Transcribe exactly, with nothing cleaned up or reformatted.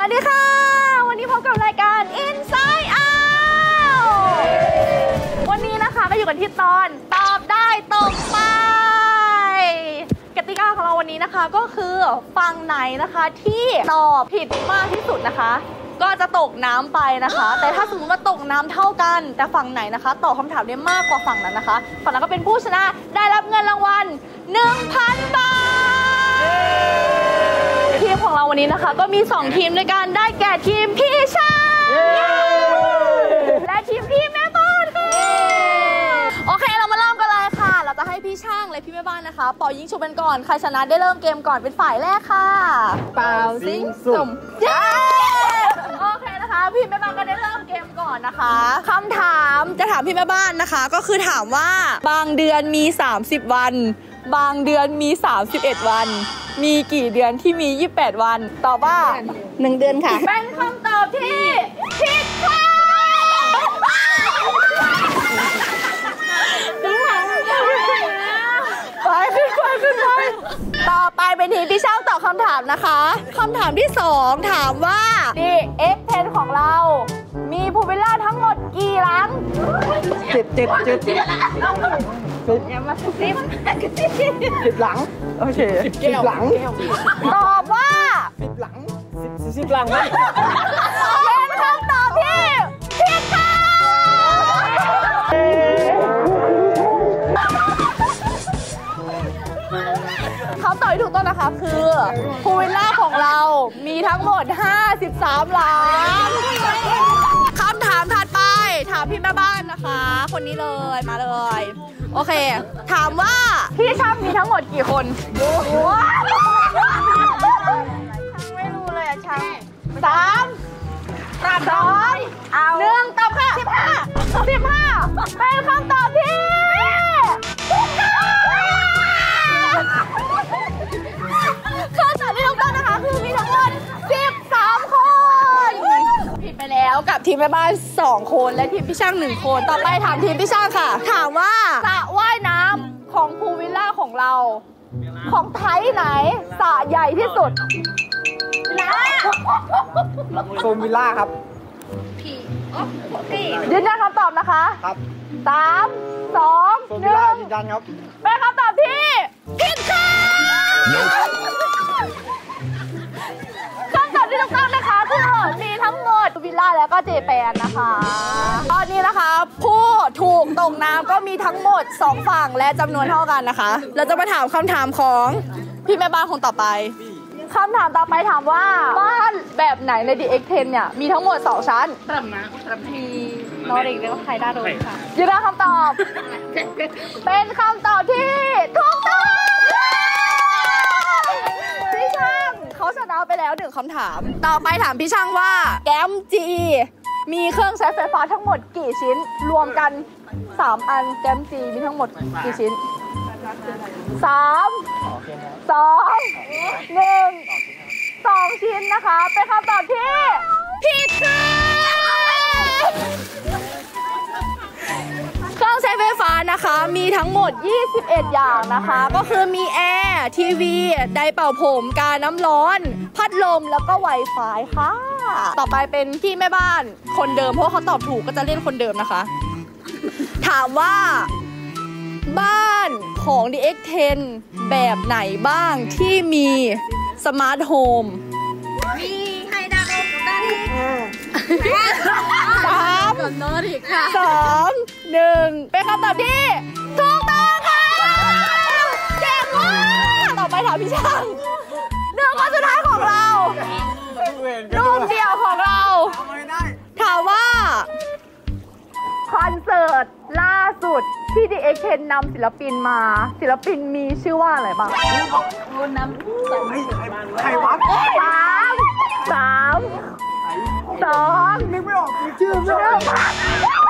วัสดีค่ะวันนี้พบกับรายการ Inside Out วันนี้นะคะก็อยู่กันที่ตอนตอบได้ตกไปกติกาของเราวันนี้นะคะก็คือฝั่งไหนนะคะที่ตอบผิดมากที่สุดนะคะก็จะตกน้ำไปนะคะแต่ถ้าสมมติว่าตกน้ำเท่ากันแต่ฝั่งไหนนะคะตอบคำถามได้มากกว่าฝั่งนั้นนะคะฝั่งนั้นก็เป็นผู้ชนะได้รับเงินรางวัล หนึ่งพัน บาททีมของเราวันนี้นะคะก็มีสองทีมด้วยกันได้แก่ทีมพี่ช่างและทีมพี่แม่บ้านค่ะโอเคเรามาเริ่มกันเลยค่ะเราจะให้พี่ช่างและพี่แม่บ้านนะคะเป่ายิงฉุบกันก่อนใครชนะได้เริ่มเกมก่อนเป็นฝ่ายแรกค่ะเป่ายิงฉุบเย้โอเคนะคะพี่แม่บ้านก็ได้เริ่มเกมก่อนนะคะคำถามจะถามพี่แม่บ้านนะคะก็คือถามว่าบางเดือนมีสามสิบวันบางเดือนมีสามสิบเอ็ดวันมีกี่เดือนที่มียี่สิบแปดวันตอบว่าหนึ่งเดือนค่ะเป็นคำตอบที่ผิดค่ะไปขึ้นไปขึ้นไปต่อไปเป็นทีมพี่ช่างตอบคำถามนะคะคำถามที่สองถามว่า ดี เอ็กซ์ เท็น ของเรามีพูลวิลล่าทั้งหมดกี่หลังเจ็ดเจ็ดเจ็ดสิบอย่ามาสิบสิบหลังโอเคสิบหลังตอบว่าสิบหลังสิบสิบหลังเป็นคำตอบที่ผิดค่ะคำตอบที่ถูกต้องนะคะคือพูลวิลล่าของเรามีทั้งหมดห้าสิบสามหลังคำถามถัดไปถามพี่แม่บ้านนะคะคนนี้เลยมาเลยโอเคถามว่าพี่ช่างมีทั้งหมดกี่คนไม่รู้เลยอะช่างสามสองเอาหนึ่งตอบค่ะสิบห้าสิบห้าเป็นคำตอบที่คำตอบที่ถูกต้องนะคะคือมีทั้งหมดสิบสามคนผิดไปแล้วกับทีมแม่บ้านสองคนและทีมพี่ช่างหนึ่งคนต่อไปถามทีมพี่ช่างค่ะถามว่าสระว่ายน้ำของพูลวิลล่าของเราของไทยไหนสระใหญ่ที่สุดนะโซนวิลล่าครับพี่พี่ยืนยันคำตอบนะคะครับสามสองหนึ่งยืนยันครับเป็นคำตอบที่ผิดค่ะคำตอบที่ถูกต้องนะคะคือมีทั้งหมดวิลล่าแล้วก็เจแปนนะคะตอนนี้นะคะผู้ถูกตกน้ำก็มีทั้งหมดสองฝั่งและจำนวนเท่ากันนะคะเราจะมาถามคำถามของพี่แม่บ้านคนต่อไปคำถามต่อไปถามว่าบ้านแบบไหนใน ดี เอ็กซ์ เท็น เนี่ยมีทั้งหมดสองชั้นตรำนะตรำทีนอริกเรียกว่าใครได้โดนค่ะยืนยันคำตอบเป็นคำตอบที่ถูกต้องพี่ช่างเขาชนะไปแล้วหนึ่งคำถามต่อไปถามพี่ช่างว่าแกมจีมีเครื่องใช้ไฟฟ้าทั้งหมดกี่ชิ้นรวมกันสามอันแกมจีมีทั้งหมดกี่ชิ้นสามสองหนึ่งสองชิ้นนะคะเป็นคำตอบที่ผิดค่ะเครื่องใช้ไฟฟ้านะคะมีทั้งหมดยี่สิบเอ็ดอย่างนะคะก็คือมีแอร์ทีวีไดร์เป่าผมกาน้ำร้อนพัดลมแล้วก็ไวไฟค่ะต่อไปเป็นพี่แม่บ้านคนเดิมเพราะเขาตอบถูกก็จะเล่นคนเดิมนะคะถามว่าบ้านของ ดี เอ็กซ์ เท็น แบบไหนบ้างที่มีสมาร์ทโฮมมีไฮดาโนดาริสามนอริกค่ะสองหนึ่งเป็นคำตอบที่ถูกต้องค่ะเก่งมากต่อไปถามพี่ช่างหนึ่งคนสุดท้ายของเรารูปเดียวของเราถามว่าคอนเสิร์ตล่าสุดที่ ดี เอ็กซ์ เท็น นำศิลปินมาศิลปินมีชื่อว่าอะไรบ้างรุ่นน้ำสองใครวัดสามสามสองนึกไม่ออกมีชื่อไม่ออก